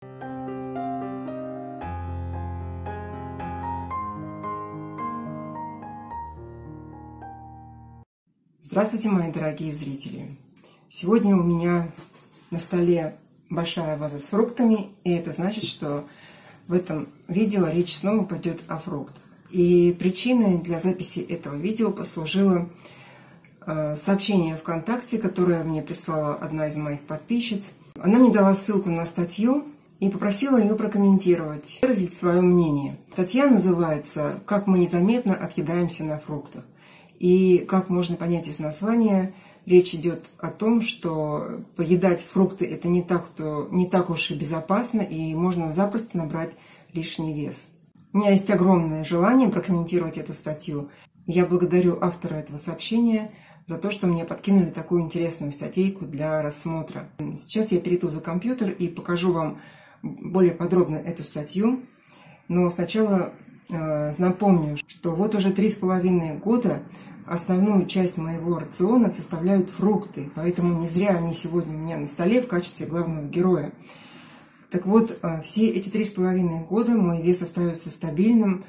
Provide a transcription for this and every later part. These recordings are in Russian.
Здравствуйте, мои дорогие зрители! Сегодня у меня на столе большая ваза с фруктами, и это значит, что в этом видео речь снова пойдет о фруктах. И причиной для записи этого видео послужило сообщение ВКонтакте, которое мне прислала одна из моих подписчиц. Она мне дала ссылку на статью и попросила ее прокомментировать, выразить свое мнение. Статья называется «Как мы незаметно отъедаемся на фруктах». И, как можно понять из названия, речь идет о том, что поедать фрукты – это не так уж и безопасно, и можно запросто набрать лишний вес. У меня есть огромное желание прокомментировать эту статью. Я благодарю автора этого сообщения за то, что мне подкинули такую интересную статейку для рассмотра. Сейчас я перейду за компьютер и покажу вам более подробно эту статью. Но сначала напомню, что вот уже 3,5 года основную часть моего рациона составляют фрукты, поэтому не зря они сегодня у меня на столе в качестве главного героя. Так вот, все эти 3,5 года мой вес остается стабильным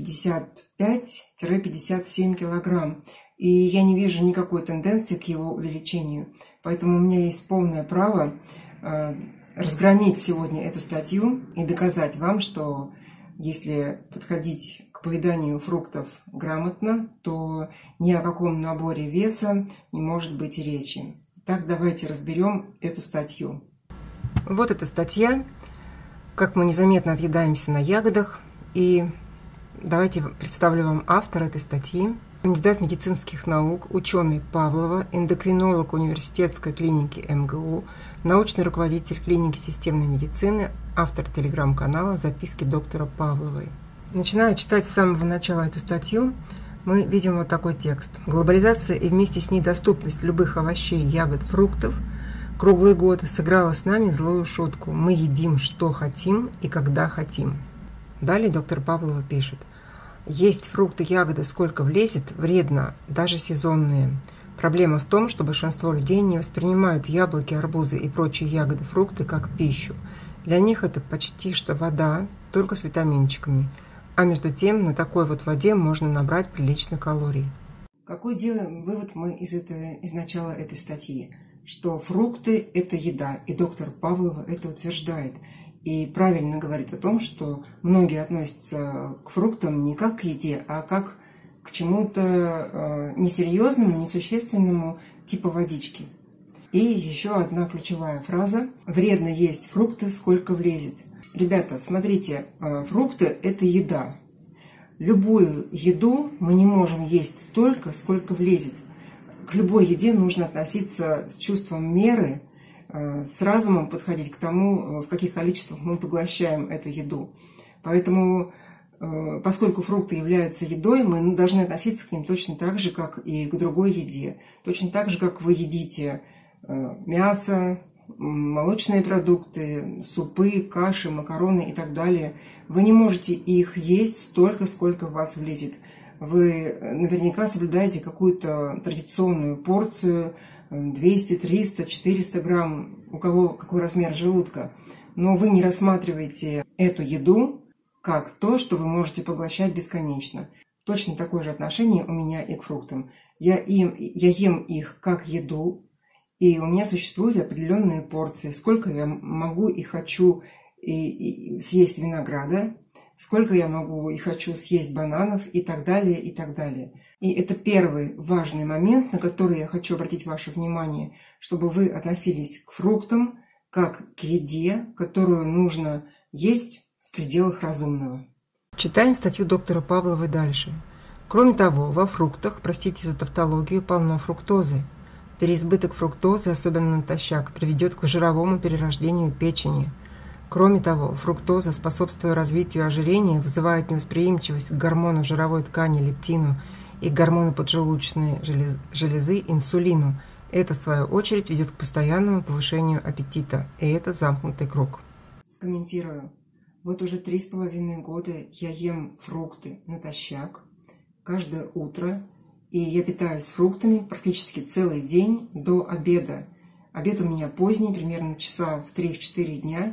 55-57 килограмм, и я не вижу никакой тенденции к его увеличению. Поэтому у меня есть полное право разгромить сегодня эту статью и доказать вам, что если подходить к поеданию фруктов грамотно, то ни о каком наборе веса не может быть и речи. Так, давайте разберем эту статью. Вот эта статья «Как мы незаметно отъедаемся на ягодах». И давайте представлю вам автора этой статьи. Кандидат медицинских наук, ученый Павлова, эндокринолог университетской клиники МГУ, научный руководитель клиники системной медицины, автор телеграм-канала «Записки доктора Павловой». Начиная читать с самого начала эту статью, мы видим вот такой текст. Глобализация и вместе с ней доступность любых овощей, ягод, фруктов круглый год сыграла с нами злую шутку. Мы едим, что хотим и когда хотим. Далее доктор Павлова пишет. Есть фрукты, ягоды сколько влезет, вредно, даже сезонные. Проблема в том, что большинство людей не воспринимают яблоки, арбузы и прочие ягоды, фрукты как пищу. Для них это почти что вода, только с витаминчиками. А между тем, на такой вот воде можно набрать прилично калорий. Какой делаем вывод мы из начала этой статьи? Что фрукты – это еда, и доктор Павлова это утверждает. И правильно говорит о том, что многие относятся к фруктам не как к еде, а как к чему-то несерьезному, несущественному, типа водички. И еще одна ключевая фраза – вредно есть фрукты, сколько влезет. Ребята, смотрите, фрукты – это еда. Любую еду мы не можем есть столько, сколько влезет. К любой еде нужно относиться с чувством меры, с разумом подходить к тому, в каких количествах мы поглощаем эту еду. Поэтому, поскольку фрукты являются едой, мы должны относиться к ним точно так же, как и к другой еде. Точно так же, как вы едите мясо, молочные продукты, супы, каши, макароны и так далее. Вы не можете их есть столько, сколько в вас влезет. Вы наверняка соблюдаете какую-то традиционную порцию, 200, 300, 400 грамм, у кого какой размер желудка. Но вы не рассматриваете эту еду как то, что вы можете поглощать бесконечно. Точно такое же отношение у меня и к фруктам. Я ем их как еду, и у меня существуют определенные порции. Сколько я могу и хочу съесть винограда, сколько я могу и хочу съесть бананов и так далее, и так далее. И это первый важный момент, на который я хочу обратить ваше внимание, чтобы вы относились к фруктам как к еде, которую нужно есть в пределах разумного. Читаем статью доктора Павловой дальше. Кроме того, во фруктах, простите за тавтологию, полно фруктозы. Переизбыток фруктозы, особенно натощак, приведет к жировому перерождению печени. Кроме того, фруктоза, способствуя развитию ожирения, вызывает невосприимчивость к гормону жировой ткани лептину и к гормону поджелудочной железы инсулину. Это, в свою очередь, ведет к постоянному повышению аппетита, и это замкнутый круг. Комментирую. Вот уже 3,5 года я ем фрукты натощак каждое утро, и я питаюсь фруктами практически целый день до обеда. Обед у меня поздний, примерно часа в 3-4 дня,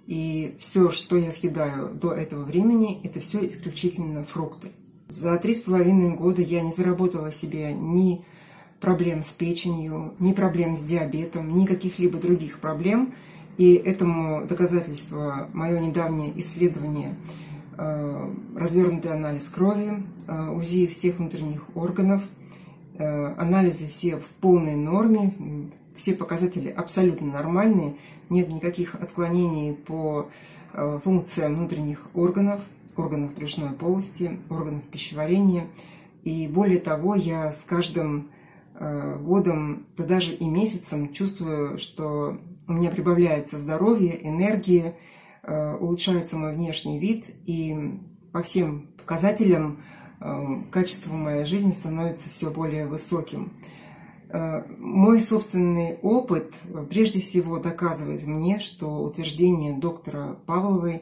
И все, что я съедаю до этого времени, это все исключительно фрукты. За 3,5 года я не заработала себе ни проблем с печенью, ни проблем с диабетом, ни каких-либо других проблем. И этому доказательство мое недавнее исследование, развернутый анализ крови, УЗИ всех внутренних органов, анализы все в полной норме, все показатели абсолютно нормальные, нет никаких отклонений по функциям внутренних органов, органов брюшной полости, органов пищеварения. И более того, я с каждым годом, да даже и месяцем чувствую, что у меня прибавляется здоровье, энергия, улучшается мой внешний вид, и по всем показателям качество моей жизни становится все более высоким. Мой собственный опыт прежде всего доказывает мне, что утверждение доктора Павловой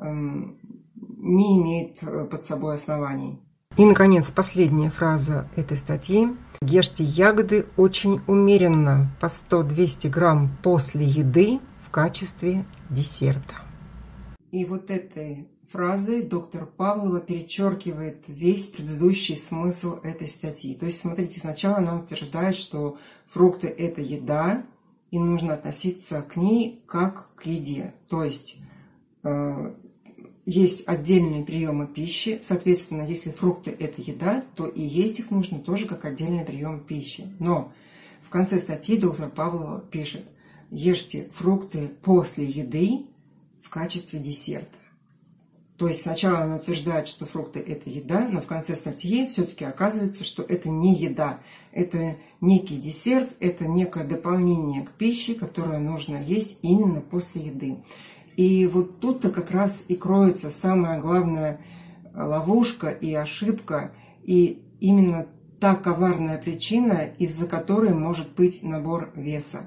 не имеет под собой оснований. И, наконец, последняя фраза этой статьи. Ешьте ягоды очень умеренно, по 100-200 грамм после еды в качестве десерта. И вот этой фразой доктор Павлова перечеркивает весь предыдущий смысл этой статьи. То есть, смотрите, сначала она утверждает, что фрукты – это еда, и нужно относиться к ней как к еде. То есть, есть отдельные приемы пищи, соответственно, если фрукты – это еда, то и есть их нужно тоже как отдельный прием пищи. Но в конце статьи доктор Павлова пишет: ешьте фрукты после еды в качестве десерта. То есть сначала она утверждает, что фрукты – это еда, но в конце статьи все-таки оказывается, что это не еда. Это некий десерт, это некое дополнение к пище, которое нужно есть именно после еды. И вот тут-то как раз и кроется самая главная ловушка и ошибка, и именно та коварная причина, из-за которой может быть набор веса.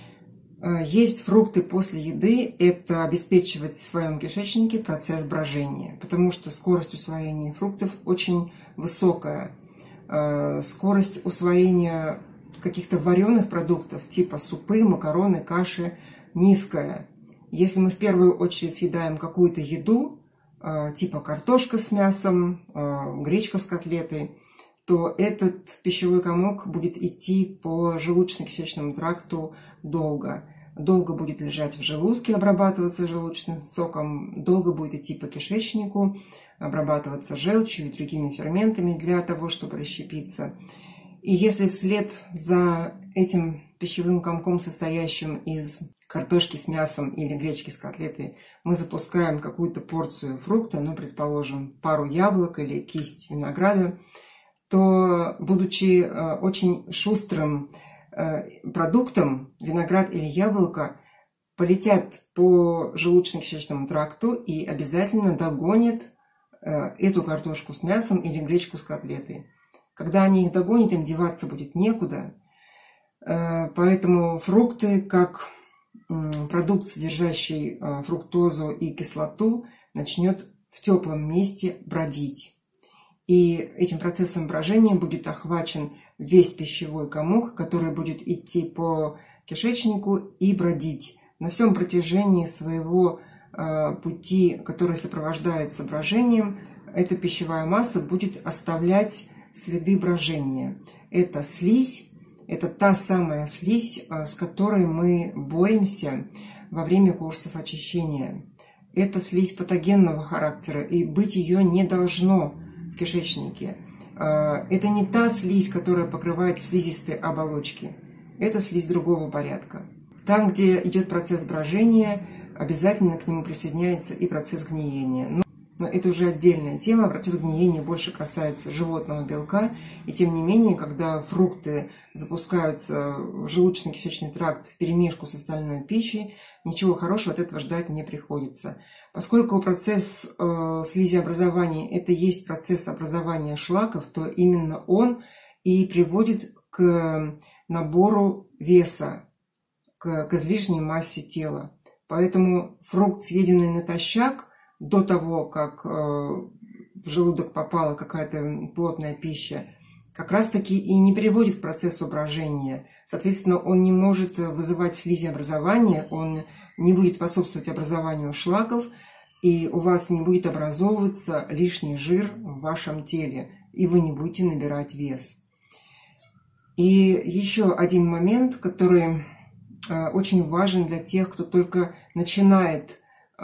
Есть фрукты после еды – это обеспечивать в своем кишечнике процесс брожения, потому что скорость усвоения фруктов очень высокая. Скорость усвоения каких-то вареных продуктов типа супы, макароны, каши низкая. Если мы в первую очередь съедаем какую-то еду, типа картошка с мясом, гречка с котлетой, то этот пищевой комок будет идти по желудочно-кишечному тракту долго. Долго будет лежать в желудке, обрабатываться желудочным соком, долго будет идти по кишечнику, обрабатываться желчью и другими ферментами для того, чтобы расщепиться. И если вслед за этим пищевым комком, состоящим из картошки с мясом или гречки с котлетой, мы запускаем какую-то порцию фрукта, ну, предположим, пару яблок или кисть винограда, то, будучи очень шустрым продуктом, виноград или яблоко полетят по желудочно-кишечному тракту и обязательно догонят эту картошку с мясом или гречку с котлетой. Когда они их догонят, им деваться будет некуда. Поэтому фрукты, как продукт, содержащий фруктозу и кислоту, начнет в теплом месте бродить. И этим процессом брожения будет охвачен весь пищевой комок, который будет идти по кишечнику и бродить. На всем протяжении своего пути, который сопровождается брожением, эта пищевая масса будет оставлять следы брожения. Это слизь, это та самая слизь, с которой мы боремся во время курсов очищения. Это слизь патогенного характера, и быть ее не должно в кишечнике. Это не та слизь, которая покрывает слизистые оболочки. Это слизь другого порядка. Там, где идет процесс брожения, обязательно к нему присоединяется и процесс гниения. Но это уже отдельная тема. Процесс гниения больше касается животного белка. И тем не менее, когда фрукты запускаются в желудочно-кишечный тракт вперемешку с остальной пищей, ничего хорошего от этого ждать не приходится. Поскольку процесс слизеобразования – это есть процесс образования шлаков, то именно он и приводит к набору веса, к излишней массе тела. Поэтому фрукт, съеденный натощак, до того, как в желудок попала какая-то плотная пища, как раз-таки и не приводит к процессу брожения. Соответственно, он не может вызывать слизеобразование, он не будет способствовать образованию шлаков, и у вас не будет образовываться лишний жир в вашем теле, и вы не будете набирать вес. И еще один момент, который очень важен для тех, кто только начинает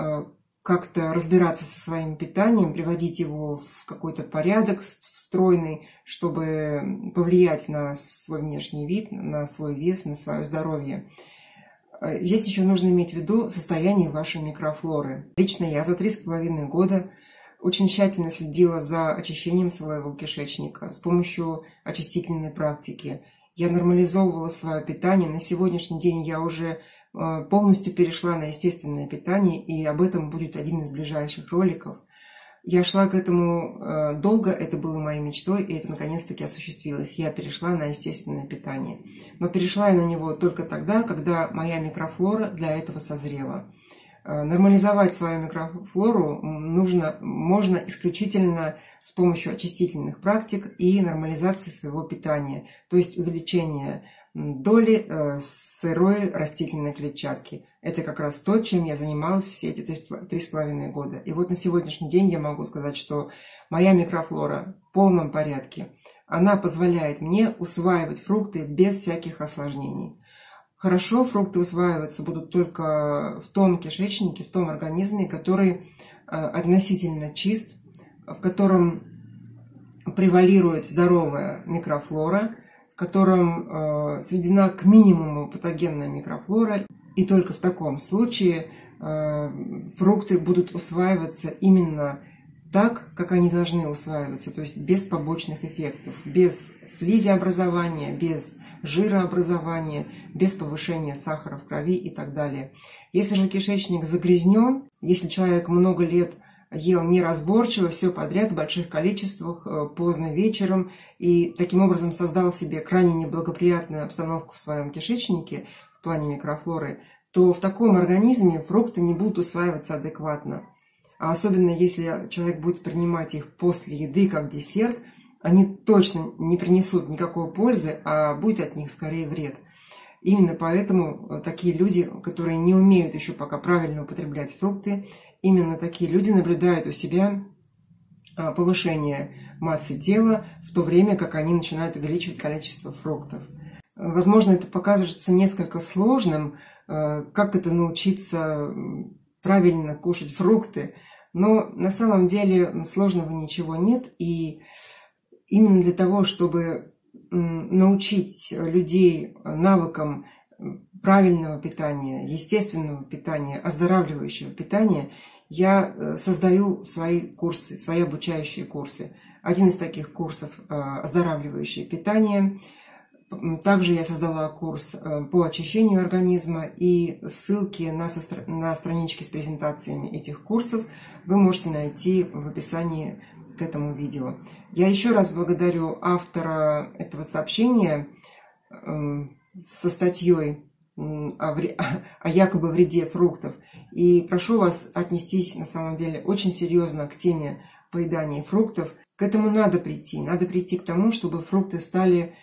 как-то разбираться со своим питанием, приводить его в какой-то порядок стройный, чтобы повлиять на свой внешний вид, на свой вес, на свое здоровье. Здесь еще нужно иметь в виду состояние вашей микрофлоры. Лично я за 3,5 года очень тщательно следила за очищением своего кишечника с помощью очистительной практики. Я нормализовывала свое питание. На сегодняшний день я уже полностью перешла на естественное питание, и об этом будет один из ближайших роликов. Я шла к этому долго, это было моей мечтой, и это наконец-таки осуществилось. Я перешла на естественное питание. Но перешла я на него только тогда, когда моя микрофлора для этого созрела. Нормализовать свою микрофлору можно исключительно с помощью очистительных практик и нормализации своего питания, то есть увеличение доли сырой растительной клетчатки. Это как раз то, чем я занималась все эти 3,5 года. И вот на сегодняшний день я могу сказать, что моя микрофлора в полном порядке. Она позволяет мне усваивать фрукты без всяких осложнений. Хорошо фрукты усваиваться будут только в том кишечнике, в том организме, который относительно чист, в котором превалирует здоровая микрофлора, в котором сведена к минимуму патогенная микрофлора, и только в таком случае фрукты будут усваиваться именно так, как они должны усваиваться, то есть без побочных эффектов, без слизеобразования, без жирообразования, без повышения сахара в крови и так далее. Если же кишечник загрязнен, если человек много лет ел неразборчиво, все подряд в больших количествах, поздно вечером, и таким образом создал себе крайне неблагоприятную обстановку в своем кишечнике в плане микрофлоры, то в таком организме фрукты не будут усваиваться адекватно. А особенно если человек будет принимать их после еды как десерт, они точно не принесут никакой пользы, а будет от них скорее вред. Именно поэтому такие люди, которые не умеют еще пока правильно употреблять фрукты, именно такие люди наблюдают у себя повышение массы тела, в то время как они начинают увеличивать количество фруктов. Возможно, это покажется несколько сложным, как это научиться правильно кушать фрукты, но на самом деле сложного ничего нет, и именно для того, чтобы научить людей навыкам правильного питания, естественного питания, оздоравливающего питания, я создаю свои курсы, свои обучающие курсы. Один из таких курсов – оздоравливающее питание. Также я создала курс по очищению организма, и ссылки на странички с презентациями этих курсов вы можете найти в описании к этому видео. Я еще раз благодарю автора этого сообщения со статьей о якобы вреде фруктов. И прошу вас отнестись на самом деле очень серьезно к теме поедания фруктов. К этому надо прийти к тому, чтобы фрукты стали,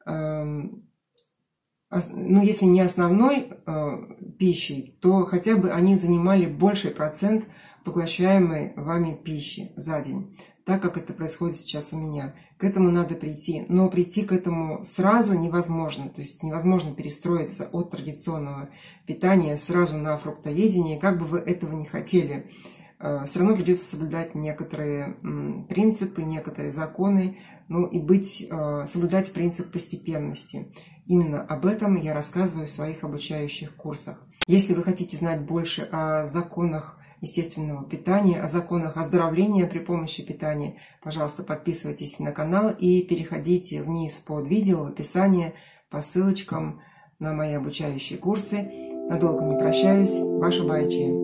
если не основной пищей, то хотя бы они занимали больший процент поглощаемой вами пищи за день, так как это происходит сейчас у меня. К этому надо прийти, но прийти к этому сразу невозможно, то есть невозможно перестроиться от традиционного питания сразу на фруктоедение, как бы вы этого не хотели. Все равно придется соблюдать некоторые принципы, некоторые законы, и соблюдать принцип постепенности. Именно об этом я рассказываю в своих обучающих курсах. Если вы хотите знать больше о законах естественного питания, о законах оздоровления при помощи питания, пожалуйста, подписывайтесь на канал и переходите вниз под видео в описании по ссылочкам на мои обучающие курсы. Надолго не прощаюсь. Ваша Байчи.